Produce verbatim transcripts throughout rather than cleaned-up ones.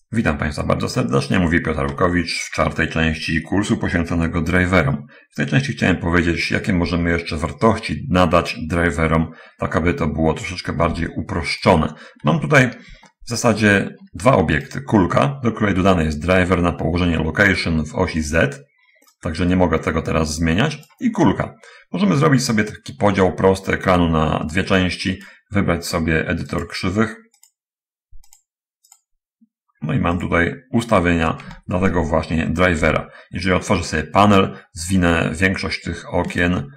Witam Państwa bardzo serdecznie, mówi Piotr Rukowicz w czwartej części kursu poświęconego driverom. W tej części chciałem powiedzieć, jakie możemy jeszcze wartości nadać driverom, tak aby to było troszeczkę bardziej uproszczone. Mam tutaj w zasadzie dwa obiekty. Kulka, do której dodany jest driver na położenie location w osi Z, także nie mogę tego teraz zmieniać, i kulka. Możemy zrobić sobie taki podział prosty ekranu na dwie części, wybrać sobie edytor krzywych. No i mam tutaj ustawienia dla tego właśnie drivera. Jeżeli otworzę sobie panel, zwinę większość tych okien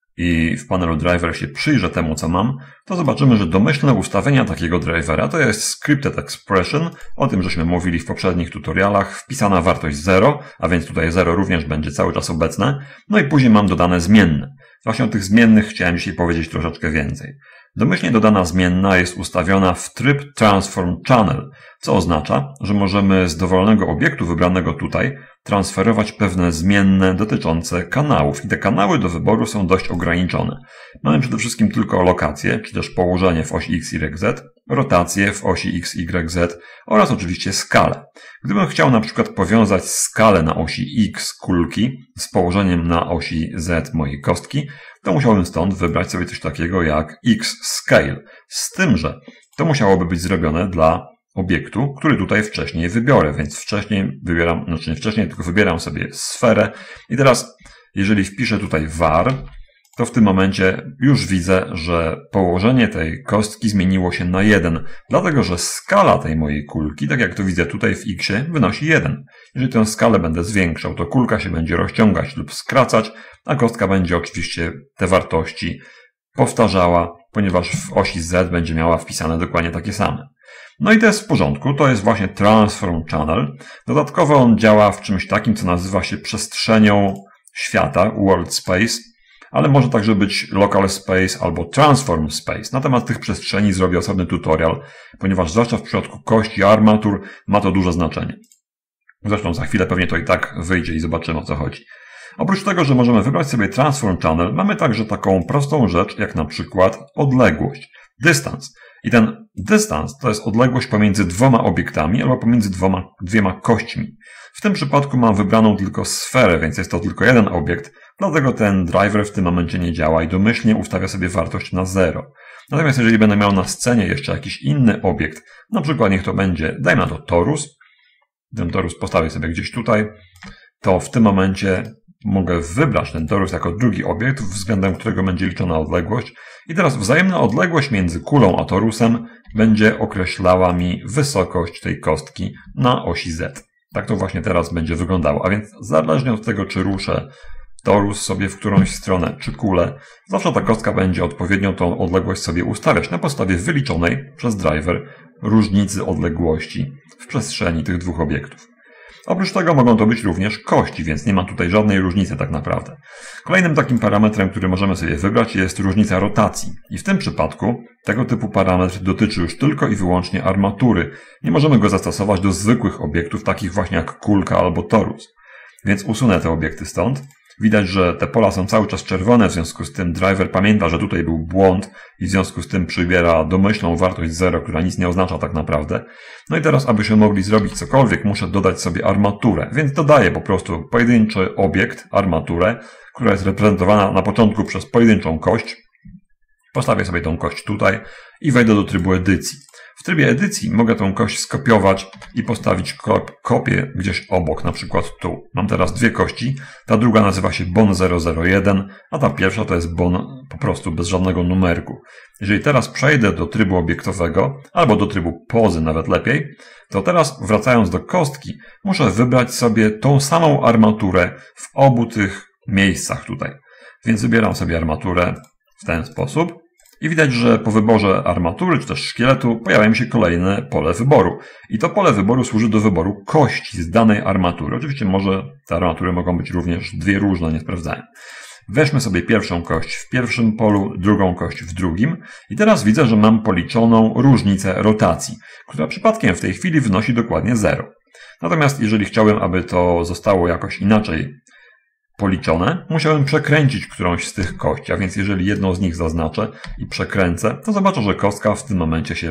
i w panelu driver się przyjrzę temu, co mam, to zobaczymy, że domyślne ustawienia takiego drivera to jest scripted expression, o tym żeśmy mówili w poprzednich tutorialach, wpisana wartość zero, a więc tutaj zero również będzie cały czas obecne, no i później mam dodane zmienne. Właśnie o tych zmiennych chciałem dzisiaj powiedzieć troszeczkę więcej. Domyślnie dodana zmienna jest ustawiona w tryb Transform Channel, co oznacza, że możemy z dowolnego obiektu wybranego tutaj transferować pewne zmienne dotyczące kanałów. I te kanały do wyboru są dość ograniczone. Mamy przede wszystkim tylko lokację, czy też położenie w osi X, Y, Z, rotację w osi X, Y, Z oraz oczywiście skalę. Gdybym chciał na przykład powiązać skalę na osi X kulki z położeniem na osi Z mojej kostki, to musiałbym stąd wybrać sobie coś takiego jak X Scale. Z tym, że to musiałoby być zrobione dla obiektu, który tutaj wcześniej wybiorę, więc wcześniej wybieram, znaczy nie wcześniej, tylko wybieram sobie sferę i teraz jeżeli wpiszę tutaj var, to w tym momencie już widzę, że położenie tej kostki zmieniło się na jeden, dlatego że skala tej mojej kulki, tak jak to widzę tutaj w X, wynosi jeden. Jeżeli tę skalę będę zwiększał, to kulka się będzie rozciągać lub skracać, a kostka będzie oczywiście te wartości powtarzała, ponieważ w osi Z będzie miała wpisane dokładnie takie same. No i to jest w porządku, to jest właśnie Transform Channel. Dodatkowo on działa w czymś takim, co nazywa się przestrzenią świata, World Space, ale może także być Local Space albo Transform Space. Na temat tych przestrzeni zrobię osobny tutorial, ponieważ zwłaszcza w przypadku kości armatur ma to duże znaczenie. Zresztą za chwilę pewnie to i tak wyjdzie i zobaczymy, o co chodzi. Oprócz tego, że możemy wybrać sobie Transform Channel, mamy także taką prostą rzecz, jak na przykład odległość, dystans. I ten dystans to jest odległość pomiędzy dwoma obiektami albo pomiędzy dwoma, dwiema kośćmi. W tym przypadku mam wybraną tylko sferę, więc jest to tylko jeden obiekt, dlatego ten driver w tym momencie nie działa i domyślnie ustawia sobie wartość na zero. Natomiast jeżeli będę miał na scenie jeszcze jakiś inny obiekt, na przykład niech to będzie, dajmy na to torus, ten torus postawię sobie gdzieś tutaj, to w tym momencie mogę wybrać ten torus jako drugi obiekt, względem którego będzie liczona odległość. I teraz wzajemna odległość między kulą a torusem będzie określała mi wysokość tej kostki na osi Z. Tak to właśnie teraz będzie wyglądało. A więc zależnie od tego, czy ruszę torus sobie w którąś stronę, czy kulę, zawsze ta kostka będzie odpowiednio tą odległość sobie ustawiać na podstawie wyliczonej przez driver różnicy odległości w przestrzeni tych dwóch obiektów. Oprócz tego mogą to być również kości, więc nie ma tutaj żadnej różnicy tak naprawdę. Kolejnym takim parametrem, który możemy sobie wybrać, jest różnica rotacji. I w tym przypadku tego typu parametr dotyczy już tylko i wyłącznie armatury. Nie możemy go zastosować do zwykłych obiektów, takich właśnie jak kulka albo torus. Więc usunę te obiekty stąd. Widać, że te pola są cały czas czerwone, w związku z tym driver pamięta, że tutaj był błąd i w związku z tym przybiera domyślną wartość zero, która nic nie oznacza tak naprawdę. No i teraz, abyśmy mogli zrobić cokolwiek, muszę dodać sobie armaturę, więc dodaję po prostu pojedynczy obiekt, armaturę, która jest reprezentowana na początku przez pojedynczą kość. Postawię sobie tą kość tutaj i wejdę do trybu edycji. W trybie edycji mogę tą kość skopiować i postawić kopię gdzieś obok, na przykład tu. Mam teraz dwie kości, ta druga nazywa się bon zero zero jeden, a ta pierwsza to jest bon po prostu bez żadnego numerku. Jeżeli teraz przejdę do trybu obiektowego, albo do trybu pozy nawet lepiej, to teraz wracając do kostki, muszę wybrać sobie tą samą armaturę w obu tych miejscach tutaj. Więc wybieram sobie armaturę w ten sposób. I widać, że po wyborze armatury czy też szkieletu pojawia mi się kolejne pole wyboru. I to pole wyboru służy do wyboru kości z danej armatury. Oczywiście może te armatury mogą być również dwie różne, nie sprawdzałem. Weźmy sobie pierwszą kość w pierwszym polu, drugą kość w drugim. I teraz widzę, że mam policzoną różnicę rotacji, która przypadkiem w tej chwili wynosi dokładnie zero. Natomiast jeżeli chciałbym, aby to zostało jakoś inaczej policzone, musiałem przekręcić którąś z tych kości, a więc jeżeli jedną z nich zaznaczę i przekręcę, to zobaczę, że kostka w tym momencie się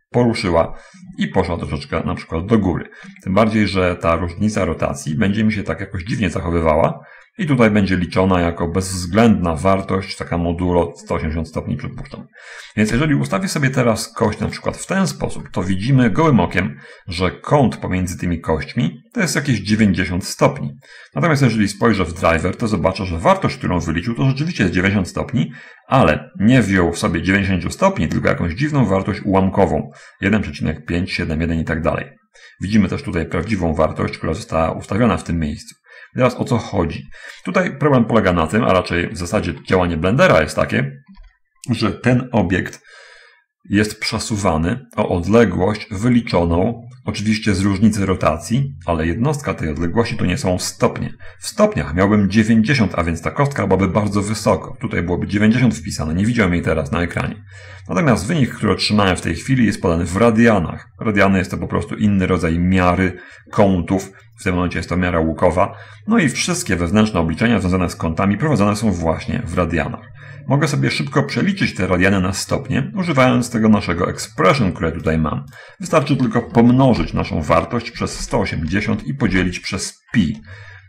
poruszyła i poszła troszeczkę na przykład do góry. Tym bardziej, że ta różnica rotacji będzie mi się tak jakoś dziwnie zachowywała i tutaj będzie liczona jako bezwzględna wartość, taka modulo sto osiemdziesiąt stopni przypuszczam. Więc jeżeli ustawię sobie teraz kość na przykład w ten sposób, to widzimy gołym okiem, że kąt pomiędzy tymi kośćmi to jest jakieś dziewięćdziesiąt stopni. Natomiast jeżeli spojrzę w driver, to zobaczę, że wartość, którą wyliczył, to rzeczywiście jest dziewięćdziesiąt stopni, ale nie wziął w sobie dziewięćdziesiąt stopni, tylko jakąś dziwną wartość ułamkową, jeden przecinek pięć siedem jeden i tak dalej. Widzimy też tutaj prawdziwą wartość, która została ustawiona w tym miejscu. Teraz o co chodzi? Tutaj problem polega na tym, a raczej w zasadzie działanie Blendera jest takie, że ten obiekt jest przesuwany o odległość wyliczoną, oczywiście z różnicy rotacji, ale jednostka tej odległości to nie są stopnie. W stopniach miałbym dziewięćdziesiąt, a więc ta kostka byłaby bardzo wysoko. Tutaj byłoby dziewięćdziesiąt wpisane, nie widziałem jej teraz na ekranie. Natomiast wynik, który otrzymałem w tej chwili, jest podany w radianach. Radiany jest to po prostu inny rodzaj miary kątów. W tym momencie jest to miara łukowa. No i wszystkie wewnętrzne obliczenia związane z kątami prowadzone są właśnie w radianach. Mogę sobie szybko przeliczyć te radiany na stopnie, używając tego naszego expression, które tutaj mam. Wystarczy tylko pomnożyć naszą wartość przez sto osiemdziesiąt i podzielić przez pi.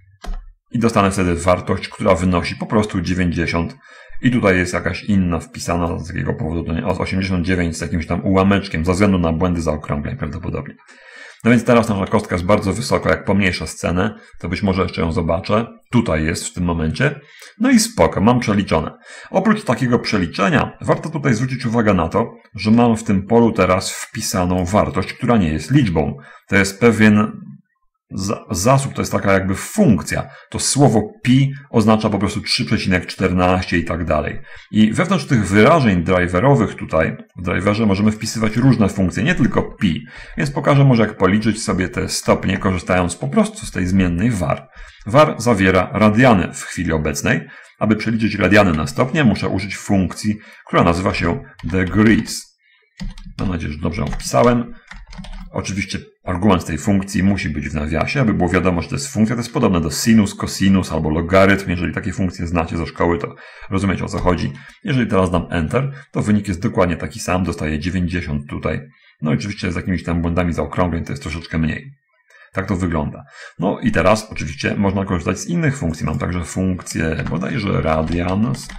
I dostanę wtedy wartość, która wynosi po prostu dziewięćdziesiąt. I tutaj jest jakaś inna wpisana, z jakiego powodu to nie, osiemdziesiąt dziewięć z jakimś tam ułameczkiem, ze względu na błędy zaokrągleń prawdopodobnie. No więc teraz nasza kostka jest bardzo wysoko, jak pomniejszę scenę, to być może jeszcze ją zobaczę. Tutaj jest w tym momencie. No i spoko, mam przeliczone. Oprócz takiego przeliczenia, warto tutaj zwrócić uwagę na to, że mam w tym polu teraz wpisaną wartość, która nie jest liczbą. To jest pewien zasób, to jest taka jakby funkcja. To słowo pi oznacza po prostu trzy przecinek czternaście i tak dalej. I wewnątrz tych wyrażeń driverowych tutaj, w driverze możemy wpisywać różne funkcje, nie tylko pi. Więc pokażę może jak policzyć sobie te stopnie, korzystając po prostu z tej zmiennej var. Var zawiera radiany w chwili obecnej. Aby przeliczyć radiany na stopnie, muszę użyć funkcji, która nazywa się degrees. Mam nadzieję, że dobrze ją wpisałem. Oczywiście argument tej funkcji musi być w nawiasie, aby było wiadomo, że to jest funkcja. To jest podobne do sinus, cosinus albo logarytm. Jeżeli takie funkcje znacie ze szkoły, to rozumiecie, o co chodzi. Jeżeli teraz dam Enter, to wynik jest dokładnie taki sam. Dostaję dziewięćdziesiąt tutaj. No i oczywiście z jakimiś tam błędami zaokrągleń to jest troszeczkę mniej. Tak to wygląda. No i teraz oczywiście można korzystać z innych funkcji. Mam także funkcję bodajże radians.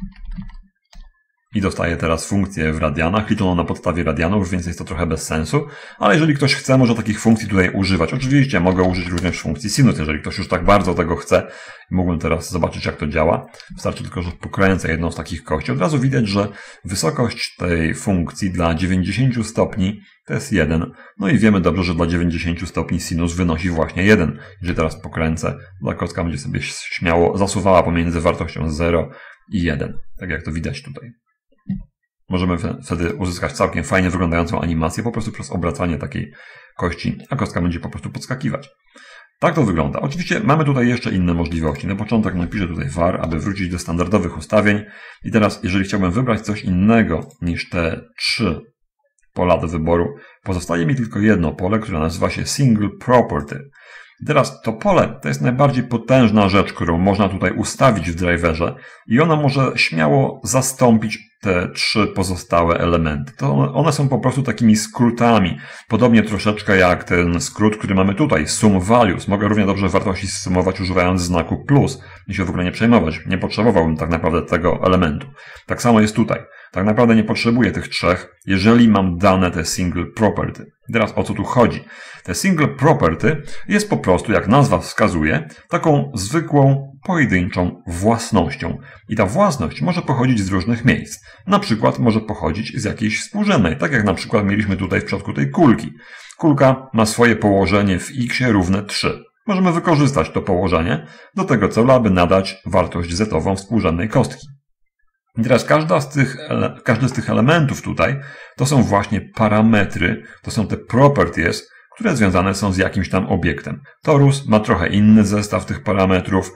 I dostaję teraz funkcję w radianach, liczoną na podstawie radianów, więc jest to trochę bez sensu. Ale jeżeli ktoś chce, może takich funkcji tutaj używać. Oczywiście mogę użyć również funkcji sinus, jeżeli ktoś już tak bardzo tego chce. Mógłbym teraz zobaczyć, jak to działa. Wystarczy tylko, że pokręcę jedną z takich kości. Od razu widać, że wysokość tej funkcji dla dziewięćdziesięciu stopni to jest jeden. No i wiemy dobrze, że dla dziewięćdziesięciu stopni sinus wynosi właśnie jeden. Jeżeli teraz pokręcę, ta kostka będzie sobie śmiało zasuwała pomiędzy wartością zero i jeden. Tak jak to widać tutaj. Możemy wtedy uzyskać całkiem fajnie wyglądającą animację po prostu przez obracanie takiej kości, a kostka będzie po prostu podskakiwać. Tak to wygląda. Oczywiście mamy tutaj jeszcze inne możliwości. Na początek napiszę tutaj var, aby wrócić do standardowych ustawień. I teraz, jeżeli chciałbym wybrać coś innego niż te trzy pola do wyboru, pozostaje mi tylko jedno pole, które nazywa się Single Property. I teraz to pole to jest najbardziej potężna rzecz, którą można tutaj ustawić w driverze i ona może śmiało zastąpić te trzy pozostałe elementy. To one, one są po prostu takimi skrótami. Podobnie troszeczkę jak ten skrót, który mamy tutaj, sum values. Mogę równie dobrze wartości sumować używając znaku plus i się w ogóle nie przejmować. Nie potrzebowałbym tak naprawdę tego elementu. Tak samo jest tutaj. Tak naprawdę nie potrzebuję tych trzech, jeżeli mam dane te single property. Teraz o co tu chodzi? Te single property jest po prostu, jak nazwa wskazuje, taką zwykłą, pojedynczą własnością. I ta własność może pochodzić z różnych miejsc. Na przykład może pochodzić z jakiejś współrzędnej, tak jak na przykład mieliśmy tutaj w przypadku tej kulki. Kulka ma swoje położenie w x równe trzy. Możemy wykorzystać to położenie do tego celu, aby nadać wartość zetową współrzędnej kostki. I teraz każda z tych, każdy z tych elementów tutaj to są właśnie parametry, to są te properties, które związane są z jakimś tam obiektem. Torus ma trochę inny zestaw tych parametrów.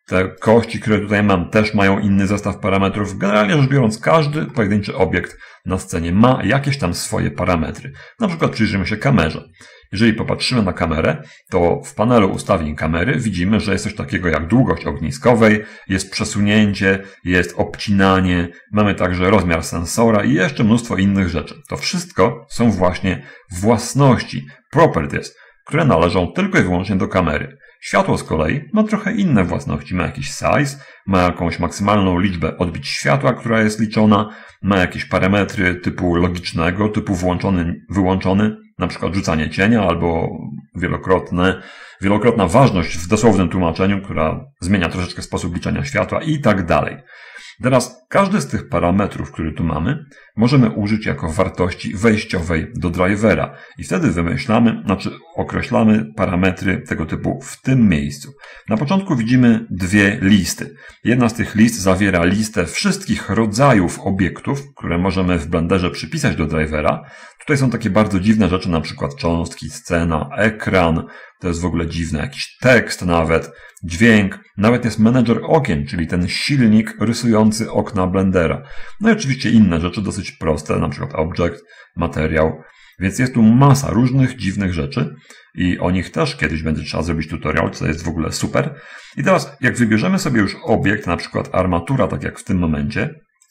Te kości, które tutaj mam, też mają inny zestaw parametrów. Generalnie rzecz biorąc, każdy pojedynczy obiekt na scenie ma jakieś tam swoje parametry. Na przykład przyjrzymy się kamerze. Jeżeli popatrzymy na kamerę, to w panelu ustawień kamery widzimy, że jest coś takiego jak długość ogniskowej, jest przesunięcie, jest obcinanie, mamy także rozmiar sensora i jeszcze mnóstwo innych rzeczy. To wszystko są właśnie własności, properties, które należą tylko i wyłącznie do kamery. Światło z kolei ma trochę inne własności, ma jakiś size, ma jakąś maksymalną liczbę odbić światła, która jest liczona, ma jakieś parametry typu logicznego, typu włączony, wyłączony, na przykład rzucanie cienia albo wielokrotne, wielokrotna ważność w dosłownym tłumaczeniu, która zmienia troszeczkę sposób liczenia światła i tak dalej. Teraz każdy z tych parametrów, które tu mamy, możemy użyć jako wartości wejściowej do drivera i wtedy wymyślamy, znaczy określamy parametry tego typu w tym miejscu. Na początku widzimy dwie listy. Jedna z tych list zawiera listę wszystkich rodzajów obiektów, które możemy w Blenderze przypisać do drivera. Tutaj są takie bardzo dziwne rzeczy, na przykład cząstki, scena, ekran, to jest w ogóle dziwne, jakiś tekst nawet, dźwięk, nawet jest menedżer okien, czyli ten silnik rysujący okna Blendera. No i oczywiście inne rzeczy dosyć proste, na przykład object, materiał, więc jest tu masa różnych dziwnych rzeczy i o nich też kiedyś będzie trzeba zrobić tutorial, co jest w ogóle super. I teraz jak wybierzemy sobie już obiekt, na przykład armatura, tak jak w tym momencie,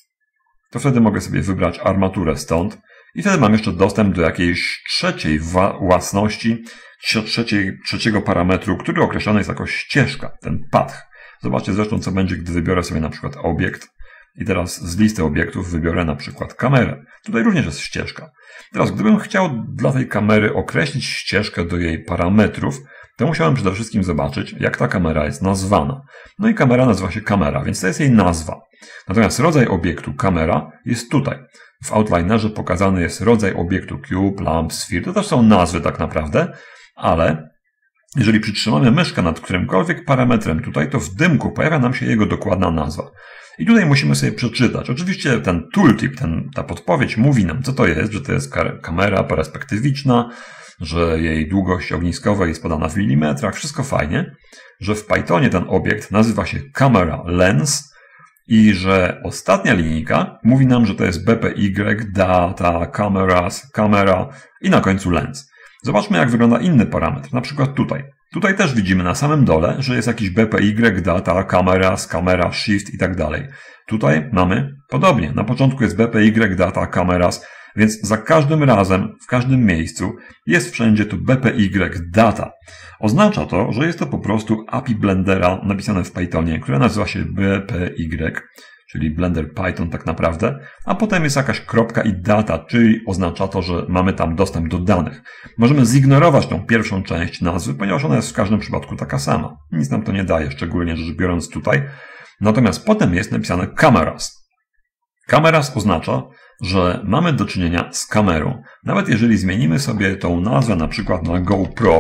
to wtedy mogę sobie wybrać armaturę stąd i wtedy mam jeszcze dostęp do jakiejś trzeciej własności, trzeciej, trzeciego parametru, który określony jest jako ścieżka, ten path. Zobaczcie zresztą, co będzie, gdy wybiorę sobie na przykład obiekt i teraz z listy obiektów wybiorę na przykład kamerę. Tutaj również jest ścieżka. Teraz, gdybym chciał dla tej kamery określić ścieżkę do jej parametrów, to musiałem przede wszystkim zobaczyć, jak ta kamera jest nazwana. No i kamera nazywa się kamera, więc to jest jej nazwa. Natomiast rodzaj obiektu kamera jest tutaj. W Outlinerze pokazany jest rodzaj obiektu cube, lamp, sphere. To też są nazwy tak naprawdę, ale jeżeli przytrzymamy myszkę nad którymkolwiek parametrem tutaj, to w dymku pojawia nam się jego dokładna nazwa. I tutaj musimy sobie przeczytać. Oczywiście ten tooltip, ten, ta podpowiedź mówi nam, co to jest, że to jest kamera perspektywiczna, że jej długość ogniskowa jest podana w milimetrach, wszystko fajnie, że w Pythonie ten obiekt nazywa się camera lens i że ostatnia linijka mówi nam, że to jest B P Y, data, cameras, camera i na końcu lens. Zobaczmy, jak wygląda inny parametr, na przykład tutaj. Tutaj też widzimy na samym dole, że jest jakiś B P Y, data, cameras, camera, shift i tak dalej. Tutaj mamy podobnie. Na początku jest B P Y, data, cameras, więc za każdym razem, w każdym miejscu jest wszędzie tu B P Y, data. Oznacza to, że jest to po prostu A P I Blendera napisane w Pythonie, które nazywa się B P Y, czyli Blender Python tak naprawdę, a potem jest jakaś kropka i data, czyli oznacza to, że mamy tam dostęp do danych. Możemy zignorować tą pierwszą część nazwy, ponieważ ona jest w każdym przypadku taka sama. Nic nam to nie daje, szczególnie rzecz biorąc tutaj. Natomiast potem jest napisane cameras. Cameras oznacza, że mamy do czynienia z kamerą. Nawet jeżeli zmienimy sobie tą nazwę na przykład na GoPro,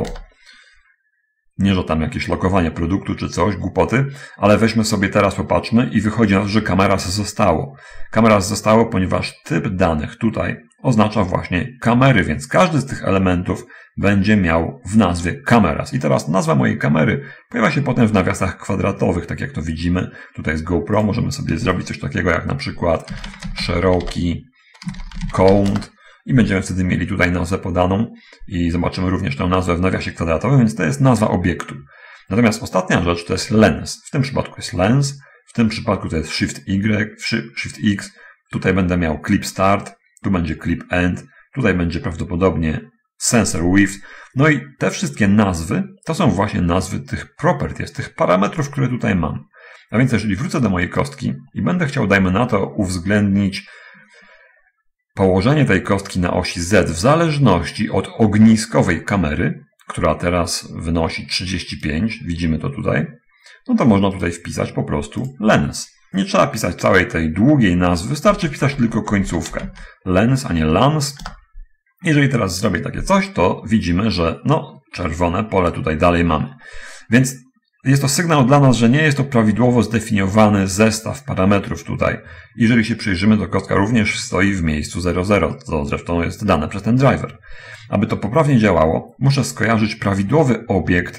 nie, że tam jakieś lokowanie produktu czy coś, głupoty, ale weźmy sobie teraz, popatrzmy i wychodzi na to, że kameras zostało. Kameras zostało, ponieważ typ danych tutaj oznacza właśnie kamery, więc każdy z tych elementów będzie miał w nazwie kameras. I teraz nazwa mojej kamery pojawia się potem w nawiasach kwadratowych, tak jak to widzimy. Tutaj z GoPro możemy sobie zrobić coś takiego jak na przykład szeroki kąt. I będziemy wtedy mieli tutaj nazwę podaną i zobaczymy również tę nazwę w nawiasie kwadratowym, więc to jest nazwa obiektu. Natomiast ostatnia rzecz to jest lens. W tym przypadku jest lens, w tym przypadku to jest Shift Y, Shift X. Tutaj będę miał clip start, tu będzie clip end, tutaj będzie prawdopodobnie sensor width. No i te wszystkie nazwy to są właśnie nazwy tych properties, tych parametrów, które tutaj mam. A więc jeżeli wrócę do mojej kostki i będę chciał, dajmy na to, uwzględnić położenie tej kostki na osi Z w zależności od ogniskowej kamery, która teraz wynosi trzydzieści pięć, widzimy to tutaj, no to można tutaj wpisać po prostu lens. Nie trzeba pisać całej tej długiej nazwy, wystarczy wpisać tylko końcówkę. Lens, a nie lans. Jeżeli teraz zrobię takie coś, to widzimy, że no, czerwone pole tutaj dalej mamy. Więc jest to sygnał dla nas, że nie jest to prawidłowo zdefiniowany zestaw parametrów tutaj. Jeżeli się przyjrzymy, to kostka również stoi w miejscu zero zero, co zresztą jest dane przez ten driver. Aby to poprawnie działało, muszę skojarzyć prawidłowy obiekt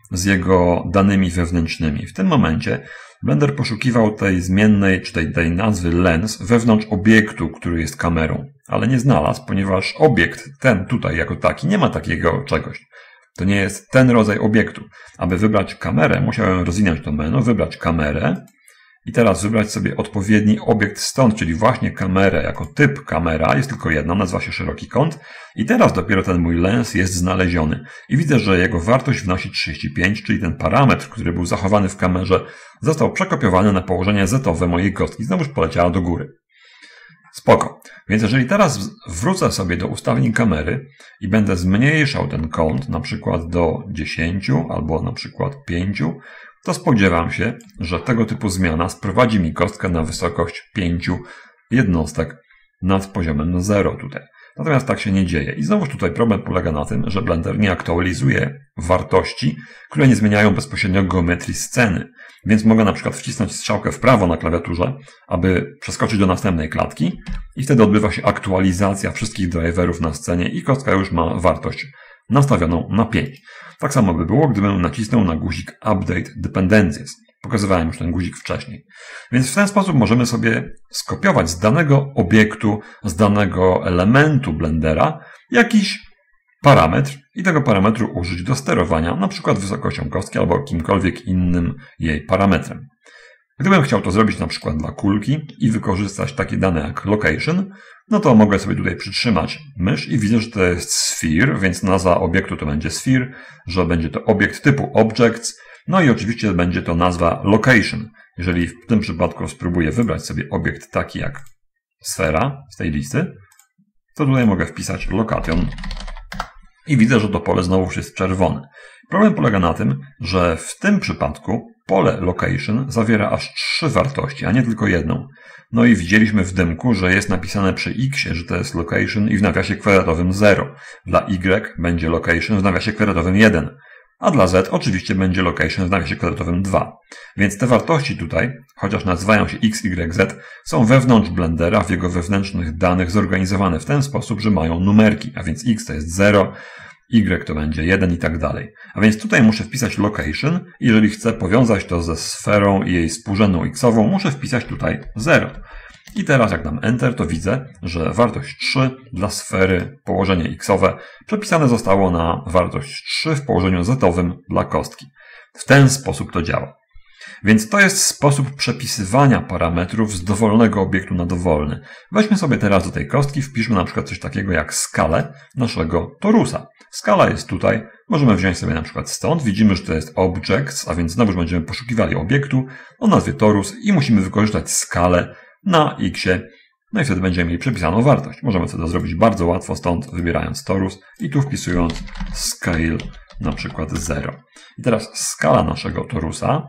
z jego danymi wewnętrznymi. W tym momencie Blender poszukiwał tej zmiennej, czy tej, tej nazwy lens wewnątrz obiektu, który jest kamerą, ale nie znalazł, ponieważ obiekt ten tutaj jako taki nie ma takiego czegoś. To nie jest ten rodzaj obiektu. Aby wybrać kamerę, musiałem rozwinąć to menu, wybrać kamerę i teraz wybrać sobie odpowiedni obiekt stąd, czyli właśnie kamerę jako typ kamera, jest tylko jedna, nazywa się szeroki kąt i teraz dopiero ten mój lens jest znaleziony i widzę, że jego wartość wynosi trzydzieści pięć, czyli ten parametr, który był zachowany w kamerze, został przekopiowany na położenie zetowe mojej kostki, znowuż poleciała do góry. Spoko. Więc jeżeli teraz wrócę sobie do ustawień kamery i będę zmniejszał ten kąt, na przykład do dziesięciu albo na przykład pięciu, to spodziewam się, że tego typu zmiana sprowadzi mi kostkę na wysokość pięciu jednostek nad poziomem zero tutaj. Natomiast tak się nie dzieje. I znowuż tutaj problem polega na tym, że Blender nie aktualizuje wartości, które nie zmieniają bezpośrednio geometrii sceny. Więc mogę na przykład wcisnąć strzałkę w prawo na klawiaturze, aby przeskoczyć do następnej klatki i wtedy odbywa się aktualizacja wszystkich driverów na scenie i kostka już ma wartość nastawioną na pięć. Tak samo by było, gdybym nacisnął na guzik Update Dependencies. Pokazywałem już ten guzik wcześniej. Więc w ten sposób możemy sobie skopiować z danego obiektu, z danego elementu Blendera jakiś parametr i tego parametru użyć do sterowania, na przykład wysokością kostki albo kimkolwiek innym jej parametrem. Gdybym chciał to zrobić na przykład dla kulki i wykorzystać takie dane jak location, no to mogę sobie tutaj przytrzymać mysz i widzę, że to jest sphere, więc nazwa obiektu to będzie sphere, że będzie to obiekt typu objects, no i oczywiście będzie to nazwa location. Jeżeli w tym przypadku spróbuję wybrać sobie obiekt taki jak sfera z tej listy, to tutaj mogę wpisać location i widzę, że to pole znowu jest czerwone. Problem polega na tym, że w tym przypadku pole location zawiera aż trzy wartości, a nie tylko jedną. No i widzieliśmy w dymku, że jest napisane przy X, że to jest location i w nawiasie kwadratowym zero. Dla Y będzie location w nawiasie kwadratowym jeden. A dla Z oczywiście będzie location w nawiasie kwadratowym dwa. Więc te wartości tutaj, chociaż nazywają się X, Y, Z, są wewnątrz Blendera, w jego wewnętrznych danych zorganizowane w ten sposób, że mają numerki, a więc X to jest zero, Y to będzie jeden i tak dalej. A więc tutaj muszę wpisać location. Jeżeli chcę powiązać to ze sferą i jej współrzędną X-ową, muszę wpisać tutaj zero. I teraz jak dam Enter, to widzę, że wartość trzy dla sfery, położenie X-owe, przepisane zostało na wartość trzy w położeniu Z-owym dla kostki. W ten sposób to działa. Więc to jest sposób przepisywania parametrów z dowolnego obiektu na dowolny. Weźmy sobie teraz do tej kostki, wpiszmy na przykład coś takiego jak skalę naszego torusa. Skala jest tutaj, możemy wziąć sobie na przykład stąd, widzimy, że to jest objects, a więc znowu będziemy poszukiwali obiektu o nazwie torus i musimy wykorzystać skalę na X-ie, no i wtedy będziemy mieli przepisaną wartość. Możemy to zrobić bardzo łatwo, stąd wybierając torus i tu wpisując scale na przykład zero. I teraz skala naszego torusa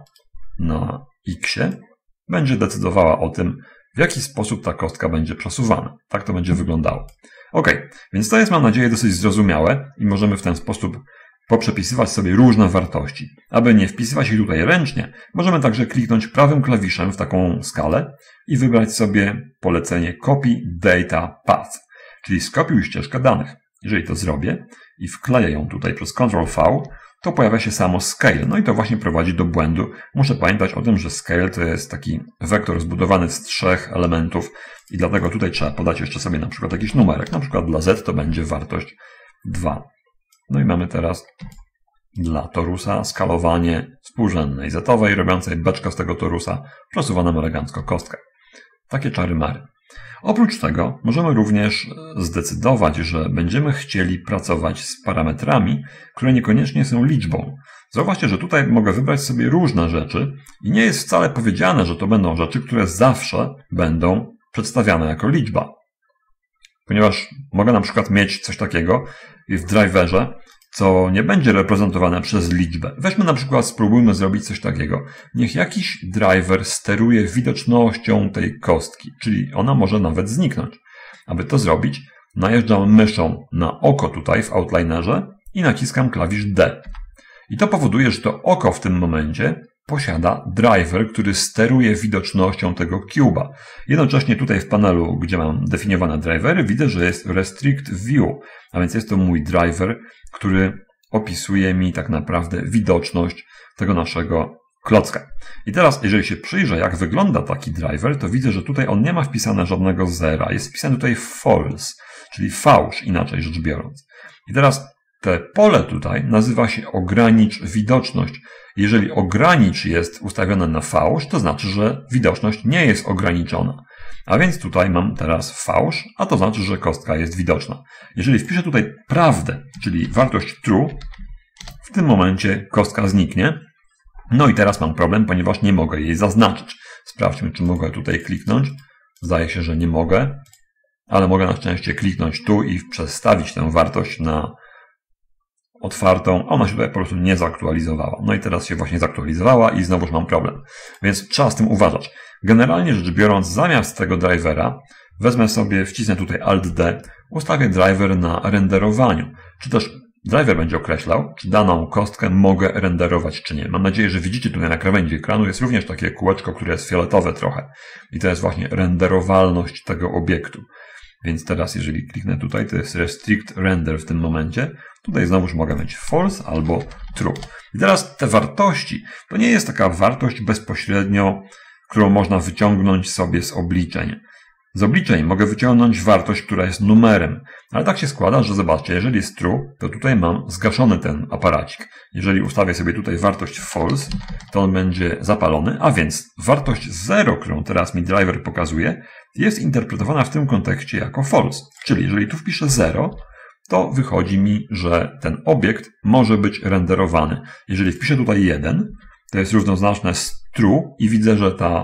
na X-ie będzie decydowała o tym, w jaki sposób ta kostka będzie przesuwana. Tak to będzie wyglądało. Ok, więc to jest, mam nadzieję, dosyć zrozumiałe i możemy w ten sposób poprzepisywać sobie różne wartości. Aby nie wpisywać ich tutaj ręcznie, możemy także kliknąć prawym klawiszem w taką skalę i wybrać sobie polecenie Copy Data Path, czyli skopiuj ścieżkę danych. Jeżeli to zrobię i wkleję ją tutaj przez kontrol V, to pojawia się samo scale. No i to właśnie prowadzi do błędu. Muszę pamiętać o tym, że scale to jest taki wektor zbudowany z trzech elementów i dlatego tutaj trzeba podać jeszcze sobie na przykład jakiś numerek. Na przykład dla Z to będzie wartość dwa. No i mamy teraz dla torusa skalowanie współrzędnej Z-owej, robiącej beczkę z tego torusa, przesuwaną elegancko kostkę. Takie czary mary. Oprócz tego możemy również zdecydować, że będziemy chcieli pracować z parametrami, które niekoniecznie są liczbą. Zauważcie, że tutaj mogę wybrać sobie różne rzeczy i nie jest wcale powiedziane, że to będą rzeczy, które zawsze będą przedstawiane jako liczba. Ponieważ mogę na przykład mieć coś takiego w driverze, co nie będzie reprezentowane przez liczbę. Weźmy na przykład, spróbujmy zrobić coś takiego. Niech jakiś driver steruje widocznością tej kostki, czyli ona może nawet zniknąć. Aby to zrobić, najeżdżam myszą na oko tutaj w Outlinerze i naciskam klawisz D. I to powoduje, że to oko w tym momencie posiada driver, który steruje widocznością tego cube'a. Jednocześnie tutaj w panelu, gdzie mam definiowane drivery, widzę, że jest Restrict View, a więc jest to mój driver, który opisuje mi tak naprawdę widoczność tego naszego klocka. I teraz, jeżeli się przyjrzę, jak wygląda taki driver, to widzę, że tutaj on nie ma wpisane żadnego zera. Jest wpisany tutaj false, czyli fałsz, inaczej rzecz biorąc. I teraz te pole tutaj nazywa się ogranicz widoczność. Jeżeli ogranicz jest ustawione na fałsz, to znaczy, że widoczność nie jest ograniczona. A więc tutaj mam teraz fałsz, a to znaczy, że kostka jest widoczna. Jeżeli wpiszę tutaj prawdę, czyli wartość true, w tym momencie kostka zniknie. No i teraz mam problem, ponieważ nie mogę jej zaznaczyć. Sprawdźmy, czy mogę tutaj kliknąć. Zdaje się, że nie mogę, ale mogę na szczęście kliknąć tu i przestawić tę wartość na otwartą. Ona się tutaj po prostu nie zaktualizowała. No i teraz się właśnie zaktualizowała i znowuż mam problem. Więc trzeba z tym uważać. Generalnie rzecz biorąc, zamiast tego drivera wezmę sobie, wcisnę tutaj alt D, ustawię driver na renderowaniu. Czy też driver będzie określał, czy daną kostkę mogę renderować, czy nie. Mam nadzieję, że widzicie tutaj na krawędzi ekranu jest również takie kółeczko, które jest fioletowe trochę. I to jest właśnie renderowalność tego obiektu. Więc teraz, jeżeli kliknę tutaj, to jest restrict render w tym momencie. Tutaj znowuż mogę mieć false albo true. I teraz te wartości, to nie jest taka wartość bezpośrednio, którą można wyciągnąć sobie z obliczeń. Z obliczeń mogę wyciągnąć wartość, która jest numerem. Ale tak się składa, że zobaczcie, jeżeli jest true, to tutaj mam zgaszony ten aparacik. Jeżeli ustawię sobie tutaj wartość false, to on będzie zapalony, a więc wartość zero, którą teraz mi driver pokazuje, jest interpretowana w tym kontekście jako false. Czyli jeżeli tu wpiszę zero, to wychodzi mi, że ten obiekt może być renderowany. Jeżeli wpiszę tutaj jeden, to jest równoznaczne z true i widzę, że ta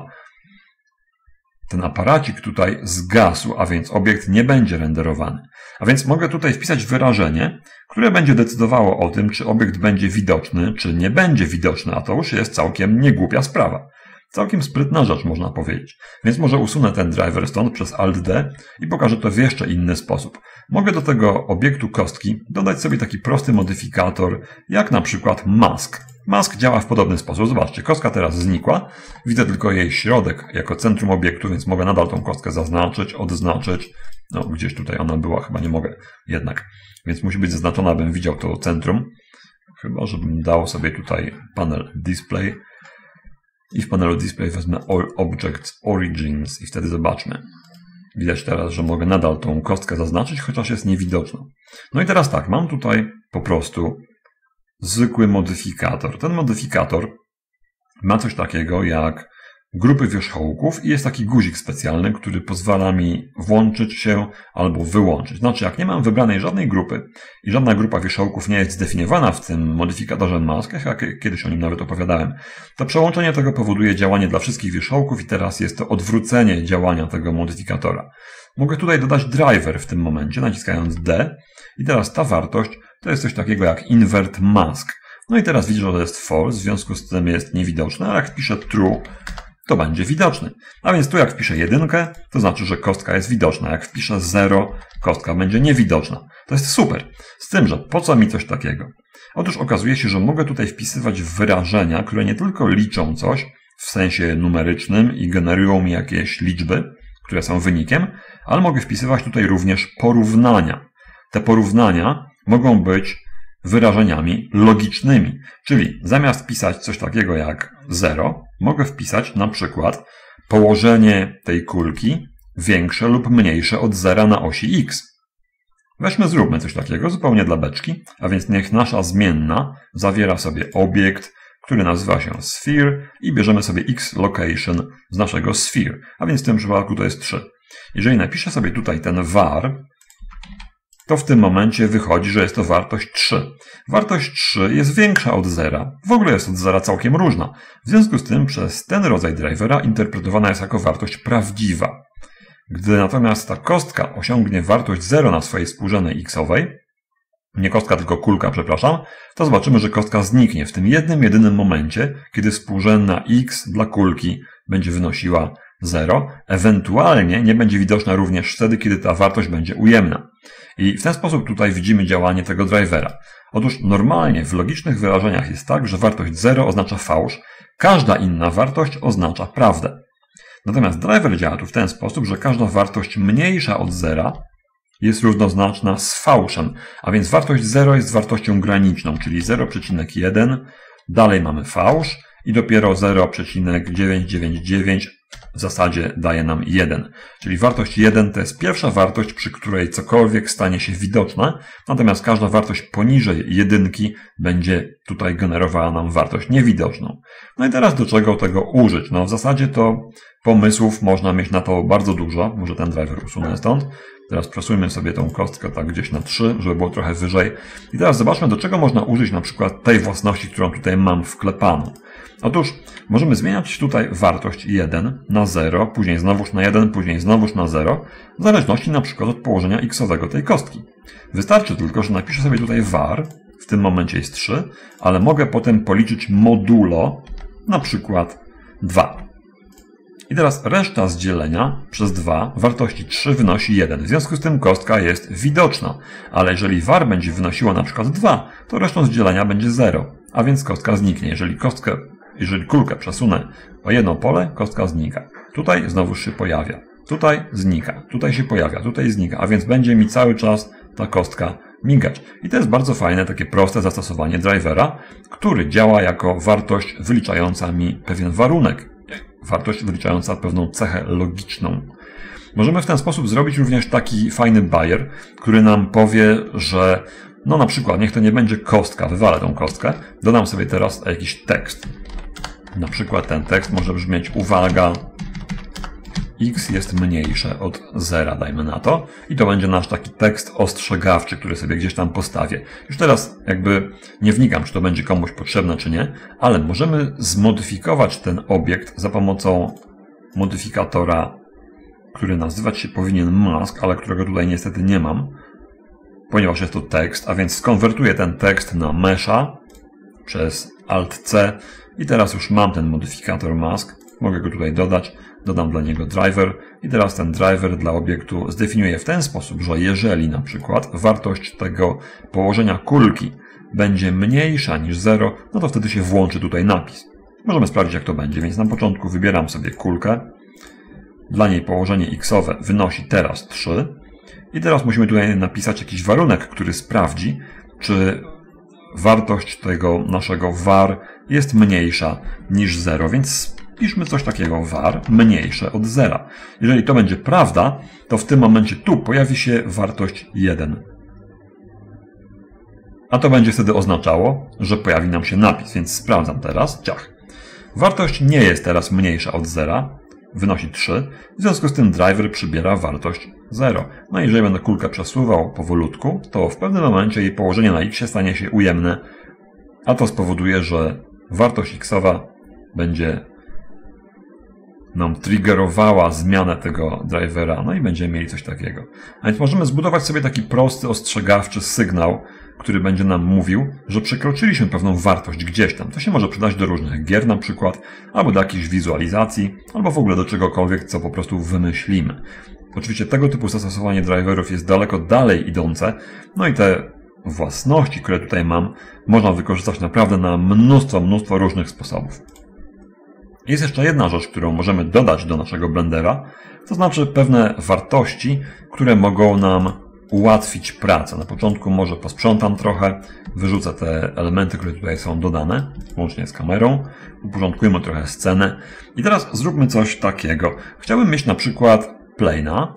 ten aparacik tutaj zgasł, a więc obiekt nie będzie renderowany. A więc mogę tutaj wpisać wyrażenie, które będzie decydowało o tym, czy obiekt będzie widoczny, czy nie będzie widoczny, a to już jest całkiem niegłupia sprawa. Całkiem sprytna rzecz, można powiedzieć. Więc może usunę ten driver stąd przez alt D i pokażę to w jeszcze inny sposób. Mogę do tego obiektu kostki dodać sobie taki prosty modyfikator, jak na przykład mask. Mask działa w podobny sposób. Zobaczcie, kostka teraz znikła. Widzę tylko jej środek jako centrum obiektu, więc mogę nadal tą kostkę zaznaczyć, odznaczyć. No, gdzieś tutaj ona była, chyba nie mogę jednak. Więc musi być zaznaczona, abym widział to centrum. Chyba, żebym dał sobie tutaj panel display. I w panelu display wezmę All Objects Origins i wtedy zobaczmy. Widać teraz, że mogę nadal tą kostkę zaznaczyć, chociaż jest niewidoczna. No i teraz tak, mam tutaj po prostu zwykły modyfikator. Ten modyfikator ma coś takiego jak grupy wierzchołków i jest taki guzik specjalny, który pozwala mi włączyć się albo wyłączyć. Znaczy, jak nie mam wybranej żadnej grupy i żadna grupa wierzchołków nie jest zdefiniowana w tym modyfikatorze mask, jak kiedyś o nim nawet opowiadałem, to przełączenie tego powoduje działanie dla wszystkich wierzchołków i teraz jest to odwrócenie działania tego modyfikatora. Mogę tutaj dodać driver w tym momencie, naciskając D i teraz ta wartość to jest coś takiego jak invert mask. No i teraz widzę, że to jest false, w związku z tym jest niewidoczne, ale jak wpiszę true, to będzie widoczny. A więc tu jak wpiszę jedynkę, to znaczy, że kostka jest widoczna. Jak wpiszę zero, kostka będzie niewidoczna. To jest super. Z tym, że po co mi coś takiego? Otóż okazuje się, że mogę tutaj wpisywać wyrażenia, które nie tylko liczą coś w sensie numerycznym i generują mi jakieś liczby, które są wynikiem, ale mogę wpisywać tutaj również porównania. Te porównania mogą być wyrażeniami logicznymi, czyli zamiast pisać coś takiego jak zero, mogę wpisać na przykład położenie tej kulki większe lub mniejsze od zera na osi x. Weźmy, zróbmy coś takiego zupełnie dla beczki, a więc niech nasza zmienna zawiera sobie obiekt, który nazywa się sphere i bierzemy sobie x location z naszego sphere, a więc w tym przypadku to jest trzy. Jeżeli napiszę sobie tutaj ten var, to w tym momencie wychodzi, że jest to wartość trzy. Wartość trzy jest większa od zera. W ogóle jest od zera całkiem różna. W związku z tym przez ten rodzaj drivera interpretowana jest jako wartość prawdziwa. Gdy natomiast ta kostka osiągnie wartość zero na swojej współrzędnej x-owej, nie kostka, tylko kulka, przepraszam, to zobaczymy, że kostka zniknie w tym jednym, jedynym momencie, kiedy współrzędna x dla kulki będzie wynosiła zero, ewentualnie nie będzie widoczna również wtedy, kiedy ta wartość będzie ujemna. I w ten sposób tutaj widzimy działanie tego drivera. Otóż normalnie w logicznych wyrażeniach jest tak, że wartość zero oznacza fałsz, każda inna wartość oznacza prawdę. Natomiast driver działa tu w ten sposób, że każda wartość mniejsza od zera jest równoznaczna z fałszem, a więc wartość zero jest wartością graniczną, czyli zero przecinek jeden, dalej mamy fałsz i dopiero zero przecinek dziewięćset dziewięćdziesiąt dziewięć w zasadzie daje nam jeden. Czyli wartość jeden to jest pierwsza wartość, przy której cokolwiek stanie się widoczne, natomiast każda wartość poniżej jedynki będzie tutaj generowała nam wartość niewidoczną. No i teraz do czego tego użyć? No w zasadzie to pomysłów można mieć na to bardzo dużo. Może ten driver usunę stąd. Teraz przesuńmy sobie tą kostkę tak gdzieś na trzy, żeby było trochę wyżej. I teraz zobaczmy, do czego można użyć na przykład tej własności, którą tutaj mam wklepaną. Otóż możemy zmieniać tutaj wartość jeden na zero, później znowuż na jeden, później znowuż na zero, w zależności na przykład od położenia x-owego tej kostki. Wystarczy tylko, że napiszę sobie tutaj var, w tym momencie jest trzy, ale mogę potem policzyć modulo, na przykład dwa. I teraz reszta z dzielenia przez dwa wartości trzy wynosi jeden. W związku z tym kostka jest widoczna, ale jeżeli var będzie wynosiła na przykład dwa, to resztą z dzielenia będzie zero, a więc kostka zniknie. Jeżeli kostkę Jeżeli kulkę przesunę o jedno pole, kostka znika. Tutaj znowuż się pojawia. Tutaj znika. Tutaj się pojawia. Tutaj znika. A więc będzie mi cały czas ta kostka migać. I to jest bardzo fajne, takie proste zastosowanie drivera, który działa jako wartość wyliczająca mi pewien warunek. Wartość wyliczająca pewną cechę logiczną. Możemy w ten sposób zrobić również taki fajny bajer, który nam powie, że no na przykład niech to nie będzie kostka, wywalę tą kostkę, dodam sobie teraz jakiś tekst. Na przykład ten tekst może brzmieć: uwaga, x jest mniejsze od zera, dajmy na to. I to będzie nasz taki tekst ostrzegawczy, który sobie gdzieś tam postawię. Już teraz jakby nie wnikam, czy to będzie komuś potrzebne, czy nie, ale możemy zmodyfikować ten obiekt za pomocą modyfikatora, który nazywać się powinien mask, ale którego tutaj niestety nie mam, ponieważ jest to tekst, a więc skonwertuję ten tekst na mesha przez alt C i teraz już mam ten modyfikator mask. Mogę go tutaj dodać, dodam dla niego driver i teraz ten driver dla obiektu zdefiniuję w ten sposób, że jeżeli na przykład wartość tego położenia kulki będzie mniejsza niż zero, no to wtedy się włączy tutaj napis. Możemy sprawdzić, jak to będzie, więc na początku wybieram sobie kulkę. Dla niej położenie x-owe wynosi teraz trzy. I teraz musimy tutaj napisać jakiś warunek, który sprawdzi, czy wartość tego naszego var jest mniejsza niż zero, więc piszmy coś takiego: var mniejsze od zera. Jeżeli to będzie prawda, to w tym momencie tu pojawi się wartość jeden. A to będzie wtedy oznaczało, że pojawi nam się napis, więc sprawdzam teraz. Ciach. Wartość nie jest teraz mniejsza od zera, wynosi trzy, w związku z tym driver przybiera wartość zero. No i jeżeli będę kulkę przesuwał powolutku, to w pewnym momencie jej położenie na x stanie się ujemne, a to spowoduje, że wartość x-owa będzie nam triggerowała zmianę tego drivera, no i będziemy mieli coś takiego. A więc możemy zbudować sobie taki prosty, ostrzegawczy sygnał, który będzie nam mówił, że przekroczyliśmy pewną wartość gdzieś tam. To się może przydać do różnych gier na przykład, albo do jakichś wizualizacji, albo w ogóle do czegokolwiek, co po prostu wymyślimy. Oczywiście tego typu zastosowanie driverów jest daleko dalej idące, no i te własności, które tutaj mam, można wykorzystać naprawdę na mnóstwo, mnóstwo różnych sposobów. Jest jeszcze jedna rzecz, którą możemy dodać do naszego blendera, to znaczy pewne wartości, które mogą nam ułatwić pracę. Na początku może posprzątam trochę, wyrzucę te elementy, które tutaj są dodane, łącznie z kamerą, uporządkujmy trochę scenę i teraz zróbmy coś takiego. Chciałbym mieć na przykład plane'a.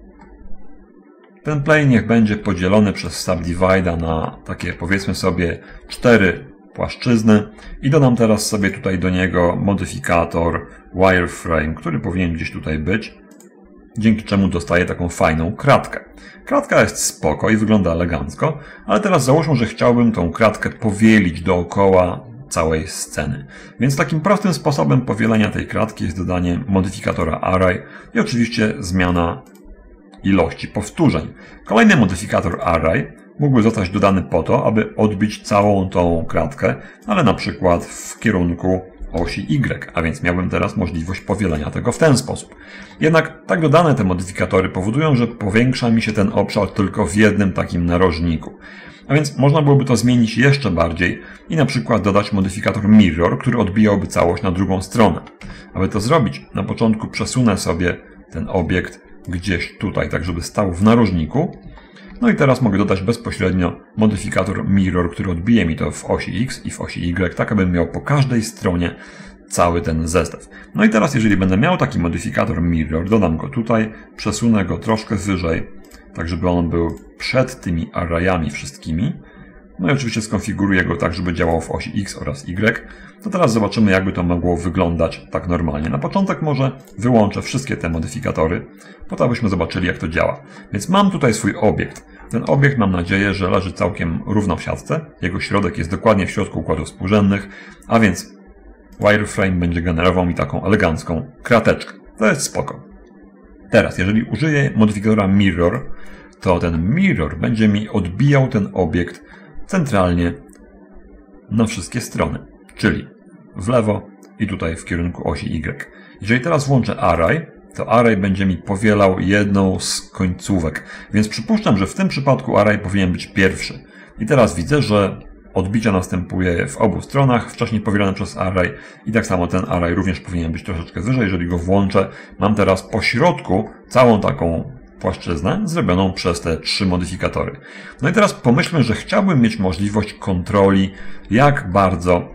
Ten plane niech będzie podzielony przez subdivide'a na takie, powiedzmy sobie, cztery płaszczyzny i dodam teraz sobie tutaj do niego modyfikator wireframe, który powinien gdzieś tutaj być, dzięki czemu dostaję taką fajną kratkę. Kratka jest spoko i wygląda elegancko, ale teraz załóżmy, że chciałbym tą kratkę powielić dookoła całej sceny. Więc takim prostym sposobem powielenia tej kratki jest dodanie modyfikatora array i oczywiście zmiana ilości powtórzeń. Kolejny modyfikator array mógłby zostać dodany po to, aby odbić całą tą kratkę, ale na przykład w kierunku osi Y, a więc miałbym teraz możliwość powielenia tego w ten sposób. Jednak tak dodane te modyfikatory powodują, że powiększa mi się ten obszar tylko w jednym takim narożniku. A więc można byłoby to zmienić jeszcze bardziej i na przykład dodać modyfikator mirror, który odbijałby całość na drugą stronę. Aby to zrobić, na początku przesunę sobie ten obiekt gdzieś tutaj, tak żeby stał w narożniku. No i teraz mogę dodać bezpośrednio modyfikator mirror, który odbije mi to w osi X i w osi Y, tak abym miał po każdej stronie cały ten zestaw. No i teraz, jeżeli będę miał taki modyfikator mirror, dodam go tutaj, przesunę go troszkę wyżej, tak żeby on był przed tymi arrayami wszystkimi. No i oczywiście skonfiguruję go tak, żeby działał w osi X oraz Y. To teraz zobaczymy, jakby to mogło wyglądać tak normalnie. Na początek może wyłączę wszystkie te modyfikatory, po to abyśmy zobaczyli, jak to działa. Więc mam tutaj swój obiekt. Ten obiekt, mam nadzieję, że leży całkiem równo w siatce. Jego środek jest dokładnie w środku układów współrzędnych, a więc wireframe będzie generował mi taką elegancką krateczkę. To jest spoko. Teraz, jeżeli użyję modyfikatora mirror, to ten mirror będzie mi odbijał ten obiekt centralnie na wszystkie strony, czyli w lewo i tutaj w kierunku osi Y. Jeżeli teraz włączę array, to array będzie mi powielał jedną z końcówek, więc przypuszczam, że w tym przypadku array powinien być pierwszy. I teraz widzę, że odbicie następuje w obu stronach, wcześniej powielane przez array i tak samo ten array również powinien być troszeczkę wyżej. Jeżeli go włączę, mam teraz po środku całą taką płaszczyznę zrobioną przez te trzy modyfikatory. No i teraz pomyślmy, że chciałbym mieć możliwość kontroli, jak bardzo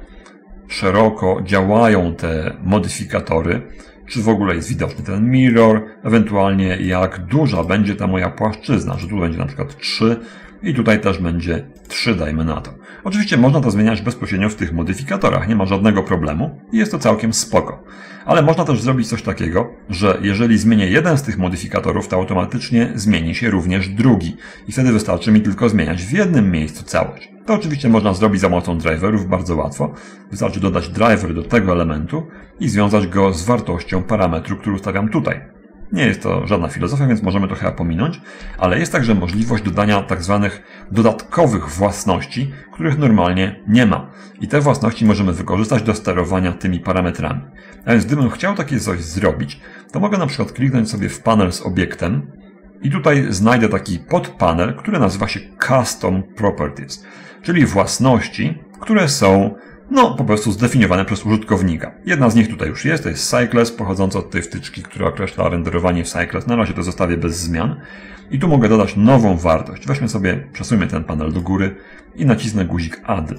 szeroko działają te modyfikatory, czy w ogóle jest widoczny ten mirror, ewentualnie jak duża będzie ta moja płaszczyzna, że tu będzie na przykład trzy i tutaj też będzie trzy, dajmy na to. Oczywiście można to zmieniać bezpośrednio w tych modyfikatorach, nie ma żadnego problemu i jest to całkiem spoko. Ale można też zrobić coś takiego, że jeżeli zmienię jeden z tych modyfikatorów, to automatycznie zmieni się również drugi. I wtedy wystarczy mi tylko zmieniać w jednym miejscu całość. To oczywiście można zrobić za pomocą driverów bardzo łatwo. Wystarczy dodać driver do tego elementu i związać go z wartością parametru, który ustawiam tutaj. Nie jest to żadna filozofia, więc możemy to chyba pominąć, ale jest także możliwość dodania tak zwanych dodatkowych własności, których normalnie nie ma. I te własności możemy wykorzystać do sterowania tymi parametrami. A więc gdybym chciał takie coś zrobić, to mogę na przykład kliknąć sobie w panel z obiektem i tutaj znajdę taki podpanel, który nazywa się Custom Properties, czyli własności, które są no, po prostu zdefiniowane przez użytkownika. Jedna z nich tutaj już jest, to jest Cycles, pochodząca od tej wtyczki, która określa renderowanie w Cycles. Na razie to zostawię bez zmian. I tu mogę dodać nową wartość. Weźmy sobie, przesuńmy ten panel do góry i nacisnę guzik Add.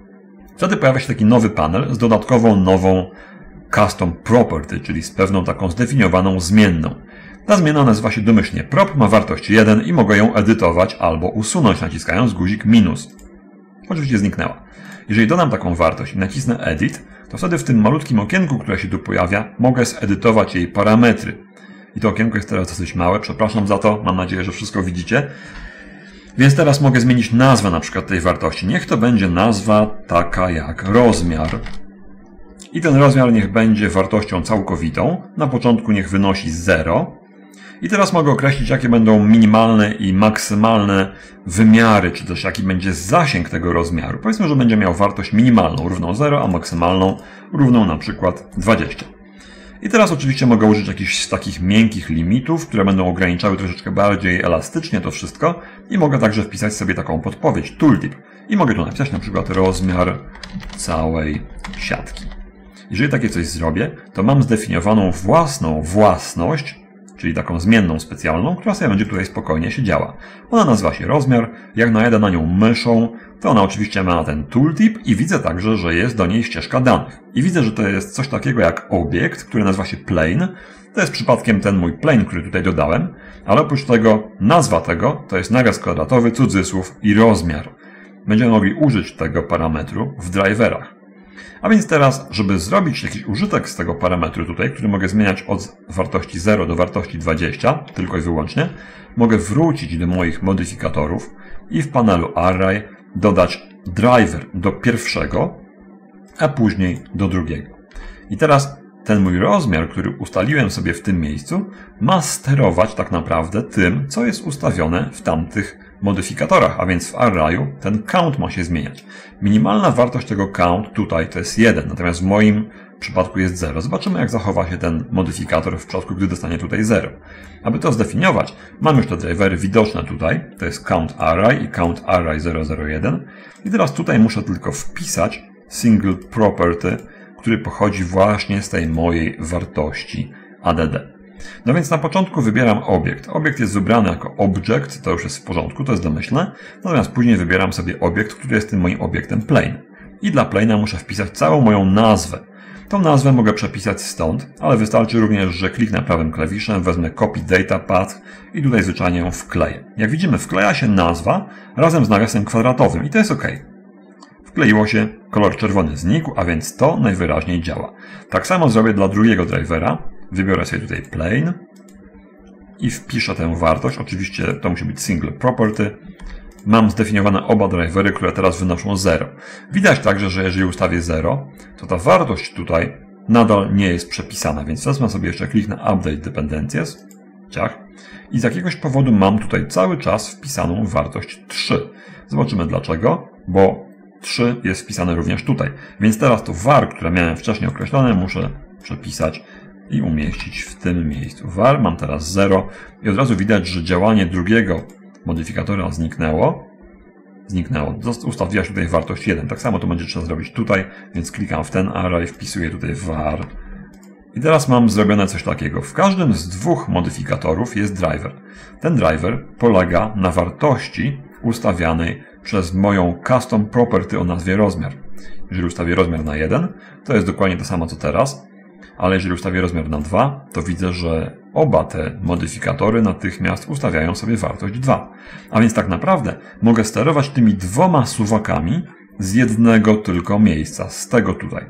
Wtedy pojawia się taki nowy panel z dodatkową nową Custom Property, czyli z pewną taką zdefiniowaną zmienną. Ta zmienna nazywa się domyślnie prop, ma wartość jeden i mogę ją edytować albo usunąć, naciskając guzik minus. Oczywiście zniknęła. Jeżeli dodam taką wartość i nacisnę Edit, to wtedy w tym malutkim okienku, które się tu pojawia, mogę zedytować jej parametry. I to okienko jest teraz dosyć małe, przepraszam za to, mam nadzieję, że wszystko widzicie. Więc teraz mogę zmienić nazwę na przykład tej wartości. Niech to będzie nazwa taka jak rozmiar. I ten rozmiar niech będzie wartością całkowitą. Na początku niech wynosi zero. I teraz mogę określić, jakie będą minimalne i maksymalne wymiary, czy też jaki będzie zasięg tego rozmiaru. Powiedzmy, że będzie miał wartość minimalną równą zero, a maksymalną równą na przykład dwadzieścia. I teraz oczywiście mogę użyć jakichś takich miękkich limitów, które będą ograniczały troszeczkę bardziej elastycznie to wszystko. I mogę także wpisać sobie taką podpowiedź, tooltip. I mogę tu napisać na przykład rozmiar całej siatki. Jeżeli takie coś zrobię, to mam zdefiniowaną własną własność, czyli taką zmienną specjalną, która sobie będzie tutaj spokojnie się działa. Ona nazywa się rozmiar. Jak najadę na nią myszą, to ona oczywiście ma ten tooltip i widzę także, że jest do niej ścieżka danych. I widzę, że to jest coś takiego jak obiekt, który nazywa się plane. To jest przypadkiem ten mój plane, który tutaj dodałem, ale oprócz tego nazwa tego to jest nawias kwadratowy, cudzysłów i rozmiar. Będziemy mogli użyć tego parametru w driverach. A więc teraz, żeby zrobić jakiś użytek z tego parametru tutaj, który mogę zmieniać od wartości zero do wartości dwadzieścia, tylko i wyłącznie, mogę wrócić do moich modyfikatorów i w panelu Array dodać driver do pierwszego, a później do drugiego. I teraz ten mój rozmiar, który ustaliłem sobie w tym miejscu, ma sterować tak naprawdę tym, co jest ustawione w tamtych modyfikatorach, a więc w arrayu ten count ma się zmieniać. Minimalna wartość tego count tutaj to jest jeden, natomiast w moim przypadku jest zero. Zobaczymy, jak zachowa się ten modyfikator w przypadku, gdy dostanie tutaj zero. Aby to zdefiniować, mam już te drivery widoczne tutaj, to jest count array i count array zero zero jeden. I teraz tutaj muszę tylko wpisać single property, który pochodzi właśnie z tej mojej wartości add. No więc na początku wybieram obiekt. Obiekt jest wybrany jako object, to już jest w porządku, to jest domyślne. Natomiast później wybieram sobie obiekt, który jest tym moim obiektem plane. I dla plane'a muszę wpisać całą moją nazwę. Tą nazwę mogę przepisać stąd, ale wystarczy również, że kliknę prawym klawiszem, wezmę copy data path i tutaj zwyczajnie ją wkleję. Jak widzimy, wkleja się nazwa razem z nawiasem kwadratowym i to jest OK. Wkleiło się, kolor czerwony znikł, a więc to najwyraźniej działa. Tak samo zrobię dla drugiego drivera. Wybiorę sobie tutaj plane i wpiszę tę wartość. Oczywiście to musi być single property. Mam zdefiniowane oba drivery, które teraz wynoszą zero. Widać także, że jeżeli ustawię zero, to ta wartość tutaj nadal nie jest przepisana, więc wezmę sobie jeszcze kliknę Update Dependencies. Ciach. I z jakiegoś powodu mam tutaj cały czas wpisaną wartość trzy. Zobaczymy dlaczego, bo trzy jest wpisane również tutaj. Więc teraz to var, które miałem wcześniej określone, muszę przepisać i umieścić w tym miejscu. var, mam teraz zero i od razu widać, że działanie drugiego modyfikatora zniknęło. Zniknęło. Ustawiła się tutaj wartość jeden. Tak samo to będzie trzeba zrobić tutaj, więc klikam w ten array, wpisuję tutaj var. I teraz mam zrobione coś takiego. W każdym z dwóch modyfikatorów jest driver. Ten driver polega na wartości ustawianej przez moją custom property o nazwie rozmiar. Jeżeli ustawię rozmiar na jeden, to jest dokładnie to samo co teraz, ale jeżeli ustawię rozmiar na dwa, to widzę, że oba te modyfikatory natychmiast ustawiają sobie wartość dwa. A więc tak naprawdę mogę sterować tymi dwoma suwakami z jednego tylko miejsca, z tego tutaj.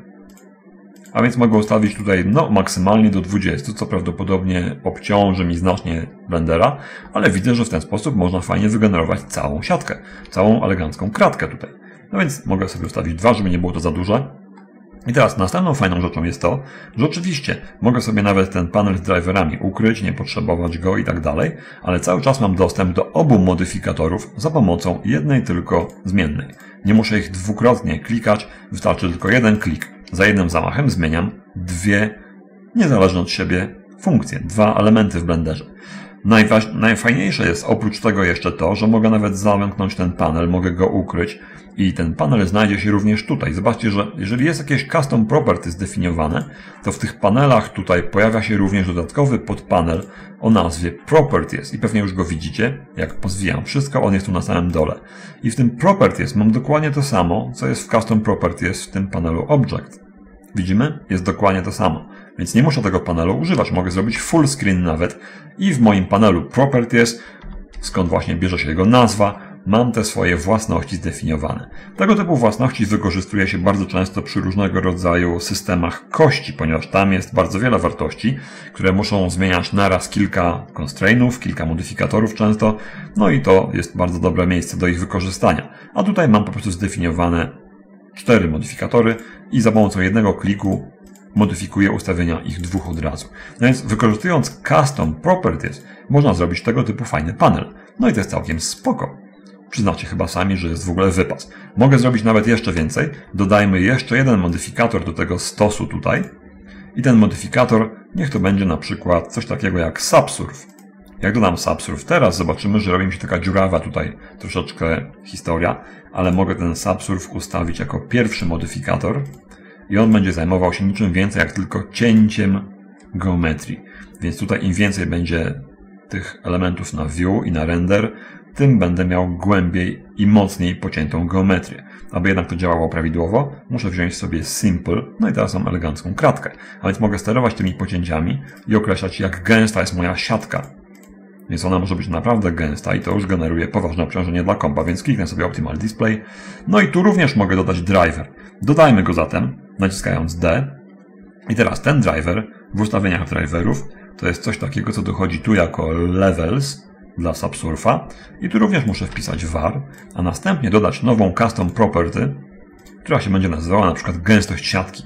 A więc mogę ustawić tutaj no, maksymalnie do dwudziestu, co prawdopodobnie obciąży mi znacznie Blendera, ale widzę, że w ten sposób można fajnie wygenerować całą siatkę, całą elegancką kratkę tutaj. No więc mogę sobie ustawić dwa, żeby nie było to za duże. I teraz następną fajną rzeczą jest to, że oczywiście mogę sobie nawet ten panel z driverami ukryć, nie potrzebować go i tak dalej, ale cały czas mam dostęp do obu modyfikatorów za pomocą jednej tylko zmiennej. Nie muszę ich dwukrotnie klikać, wystarczy tylko jeden klik. Za jednym zamachem zmieniam dwie niezależne od siebie funkcje, dwa elementy w Blenderze. Najważ... Najfajniejsze jest oprócz tego jeszcze to, że mogę nawet zamknąć ten panel, mogę go ukryć i ten panel znajdzie się również tutaj. Zobaczcie, że jeżeli jest jakieś custom property zdefiniowane, to w tych panelach tutaj pojawia się również dodatkowy podpanel o nazwie Properties i pewnie już go widzicie, jak pozwijam wszystko, on jest tu na samym dole. I w tym Properties mam dokładnie to samo, co jest w Custom Properties w tym panelu Object. Widzimy? Jest dokładnie to samo. Więc nie muszę tego panelu używać. Mogę zrobić full screen nawet i w moim panelu Properties, skąd właśnie bierze się jego nazwa, mam te swoje własności zdefiniowane. Tego typu własności wykorzystuje się bardzo często przy różnego rodzaju systemach kości, ponieważ tam jest bardzo wiele wartości, które muszą zmieniać naraz kilka constraintów, kilka modyfikatorów często, no i to jest bardzo dobre miejsce do ich wykorzystania. A tutaj mam po prostu zdefiniowane cztery modyfikatory i za pomocą jednego kliku modyfikuję ustawienia ich dwóch od razu. No więc wykorzystując Custom Properties można zrobić tego typu fajny panel. No i to jest całkiem spoko. Przyznacie chyba sami, że jest w ogóle wypas. Mogę zrobić nawet jeszcze więcej. Dodajmy jeszcze jeden modyfikator do tego stosu tutaj. I ten modyfikator niech to będzie na przykład coś takiego jak Subsurf. Jak dodam Subsurf teraz, zobaczymy, że robi mi się taka dziurawa tutaj troszeczkę historia, ale mogę ten Subsurf ustawić jako pierwszy modyfikator i on będzie zajmował się niczym więcej jak tylko cięciem geometrii. Więc tutaj im więcej będzie tych elementów na view i na render, tym będę miał głębiej i mocniej pociętą geometrię. Aby jednak to działało prawidłowo, muszę wziąć sobie Simple, no i teraz mam elegancką kratkę. A więc mogę sterować tymi pocięciami i określać, jak gęsta jest moja siatka. Więc ona może być naprawdę gęsta i to już generuje poważne obciążenie dla kompa, więc kliknę sobie Optimal Display. No i tu również mogę dodać driver. Dodajmy go zatem, naciskając D. I teraz ten driver w ustawieniach driverów to jest coś takiego, co dochodzi tu jako levels dla Subsurfa i tu również muszę wpisać var, a następnie dodać nową custom property, która się będzie nazywała na przykład gęstość siatki.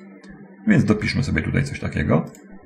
Więc dopiszmy sobie tutaj coś takiego.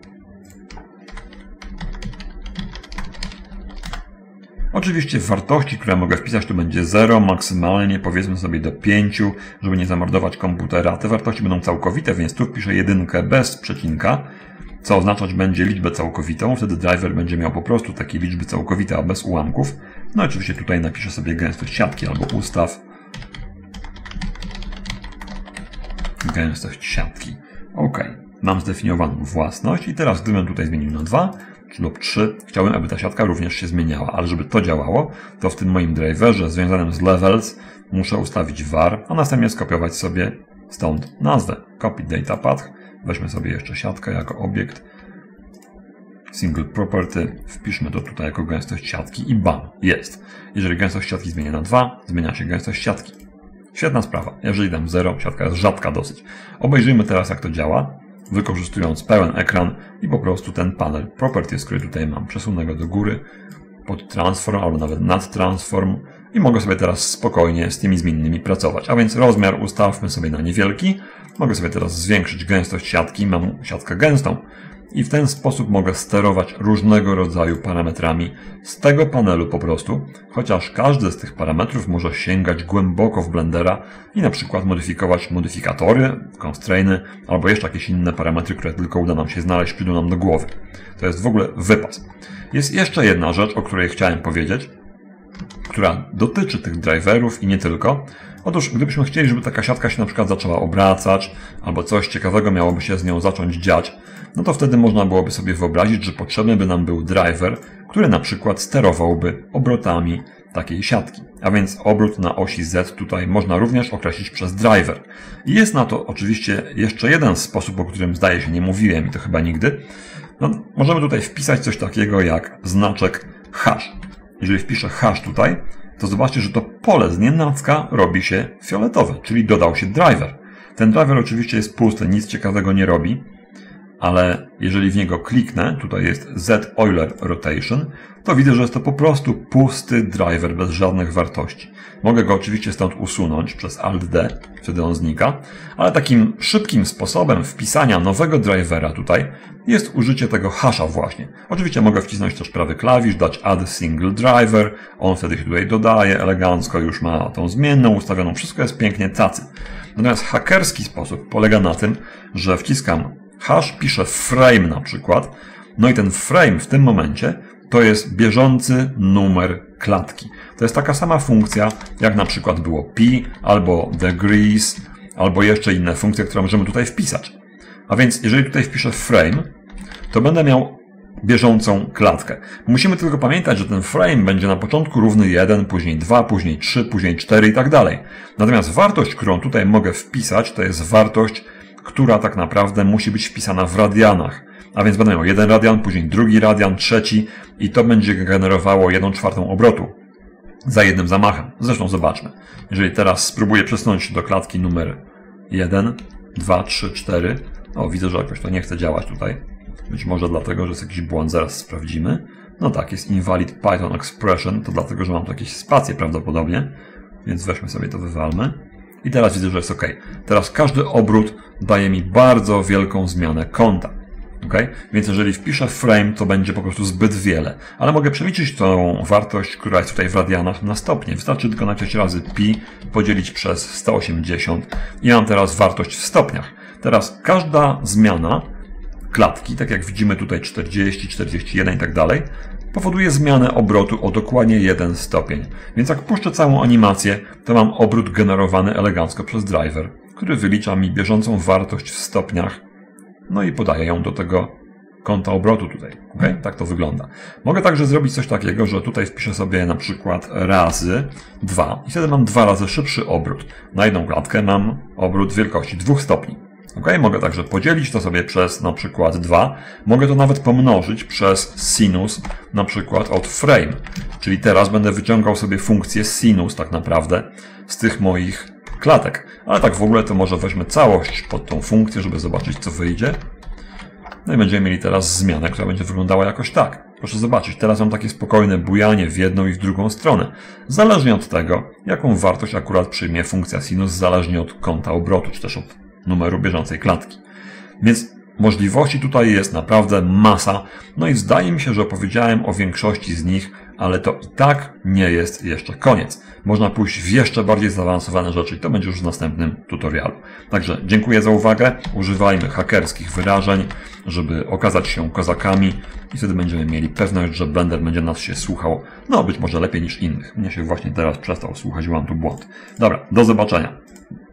Oczywiście wartości, które mogę wpisać, tu będzie zero, maksymalnie powiedzmy sobie do pięciu, żeby nie zamordować komputera. Te wartości będą całkowite, więc tu wpiszę jedynkę bez przecinka, co oznaczać będzie liczbę całkowitą. Wtedy driver będzie miał po prostu takie liczby całkowite, a bez ułamków. No i oczywiście tutaj napiszę sobie gęstość siatki albo ustaw gęstość siatki. OK. mam zdefiniowaną własność i teraz gdybym tutaj zmienił na dwa lub trzy, chciałbym, aby ta siatka również się zmieniała, ale żeby to działało, to w tym moim driverze związanym z levels muszę ustawić var, a następnie skopiować sobie stąd nazwę. Copy data path, weźmy sobie jeszcze siatkę jako obiekt, single property, wpiszmy to tutaj jako gęstość siatki i bam, jest. Jeżeli gęstość siatki zmienię na dwa, zmienia się gęstość siatki. Świetna sprawa. Jeżeli dam zero, siatka jest rzadka dosyć. Obejrzyjmy teraz, jak to działa, wykorzystując pełen ekran i po prostu ten panel properties, który tutaj mam. Przesunę go do góry pod transform albo nawet nad transform i mogę sobie teraz spokojnie z tymi zmiennymi pracować. A więc rozmiar ustawmy sobie na niewielki. Mogę sobie teraz zwiększyć gęstość siatki. Mam siatkę gęstą. I w ten sposób mogę sterować różnego rodzaju parametrami z tego panelu po prostu, chociaż każdy z tych parametrów może sięgać głęboko w Blendera i na przykład modyfikować modyfikatory, constrainy albo jeszcze jakieś inne parametry, które tylko uda nam się znaleźć, przyjdą nam do głowy. To jest w ogóle wypas. Jest jeszcze jedna rzecz, o której chciałem powiedzieć, która dotyczy tych driverów i nie tylko. Otóż gdybyśmy chcieli, żeby taka siatka się na przykład zaczęła obracać albo coś ciekawego miałoby się z nią zacząć dziać, no to wtedy można byłoby sobie wyobrazić, że potrzebny by nam był driver, który na przykład sterowałby obrotami takiej siatki. A więc obrót na osi Z tutaj można również określić przez driver. I jest na to oczywiście jeszcze jeden sposób, o którym zdaje się nie mówiłem i to chyba nigdy. No, możemy tutaj wpisać coś takiego jak znaczek hash. Jeżeli wpiszę hash tutaj, to zobaczcie, że to pole z nienacka robi się fioletowe, czyli dodał się driver. Ten driver oczywiście jest pusty, nic ciekawego nie robi, ale jeżeli w niego kliknę, tutaj jest Z Euler Rotation, to widzę, że jest to po prostu pusty driver bez żadnych wartości. Mogę go oczywiście stąd usunąć przez Alt D, wtedy on znika, ale takim szybkim sposobem wpisania nowego drivera tutaj jest użycie tego hasha właśnie. Oczywiście mogę wcisnąć też prawy klawisz, dać Add Single Driver, on wtedy się tutaj dodaje elegancko, już ma tą zmienną ustawioną, wszystko jest pięknie cacy. Natomiast hakerski sposób polega na tym, że wciskam hash, piszę frame na przykład, no i ten frame w tym momencie to jest bieżący numer klatki. To jest taka sama funkcja, jak na przykład było pi, albo degrees, albo jeszcze inne funkcje, które możemy tutaj wpisać. A więc jeżeli tutaj wpiszę frame, to będę miał bieżącą klatkę. Musimy tylko pamiętać, że ten frame będzie na początku równy jeden, później dwa, później trzy, później cztery i tak dalej. Natomiast wartość, którą tutaj mogę wpisać, to jest wartość, która tak naprawdę musi być wpisana w radianach. A więc będę miał jeden radian, później drugi radian, trzeci i to będzie generowało jedną czwartą obrotu za jednym zamachem. Zresztą zobaczmy. Jeżeli teraz spróbuję przesunąć do klatki numer jeden, dwa, trzy, cztery. O, widzę, że jakoś to nie chce działać tutaj. Być może dlatego, że jest jakiś błąd, zaraz sprawdzimy. No tak, jest invalid Python expression, to dlatego, że mam tu jakieś spacje prawdopodobnie. Więc weźmy sobie to, wywalmy. I teraz widzę, że jest OK. Teraz każdy obrót daje mi bardzo wielką zmianę kąta. Okay? Więc jeżeli wpiszę frame, to będzie po prostu zbyt wiele. Ale mogę przeliczyć tą wartość, która jest tutaj w radianach, na stopnie. Wystarczy tylko napisać razy pi, podzielić przez sto osiemdziesiąt i mam teraz wartość w stopniach. Teraz każda zmiana klatki, tak jak widzimy tutaj czterdzieści, czterdzieści jeden i tak dalej, powoduje zmianę obrotu o dokładnie jeden stopień. Więc jak puszczę całą animację, to mam obrót generowany elegancko przez driver, który wylicza mi bieżącą wartość w stopniach, no i podaję ją do tego kąta obrotu tutaj. Okay? Tak to wygląda. Mogę także zrobić coś takiego, że tutaj wpiszę sobie na przykład razy dwa i wtedy mam dwa razy szybszy obrót. Na jedną klatkę mam obrót wielkości dwóch stopni. Okay? Mogę także podzielić to sobie przez na przykład dwa. Mogę to nawet pomnożyć przez sinus na przykład od frame. Czyli teraz będę wyciągał sobie funkcję sinus tak naprawdę z tych moich klatek. Ale tak w ogóle to może weźmy całość pod tą funkcję, żeby zobaczyć, co wyjdzie. No i będziemy mieli teraz zmianę, która będzie wyglądała jakoś tak. Proszę zobaczyć, teraz mam takie spokojne bujanie w jedną i w drugą stronę. Zależnie od tego, jaką wartość akurat przyjmie funkcja sinus, zależnie od kąta obrotu, czy też od numeru bieżącej klatki. Więc możliwości tutaj jest naprawdę masa. No i zdaje mi się, że opowiedziałem o większości z nich, ale to i tak nie jest jeszcze koniec. Można pójść w jeszcze bardziej zaawansowane rzeczy i to będzie już w następnym tutorialu. Także dziękuję za uwagę. Używajmy hakerskich wyrażeń, żeby okazać się kozakami i wtedy będziemy mieli pewność, że Blender będzie nas się słuchał, no być może lepiej niż innych. Mnie się właśnie teraz przestał słuchać, mam tu błąd. Dobra, do zobaczenia.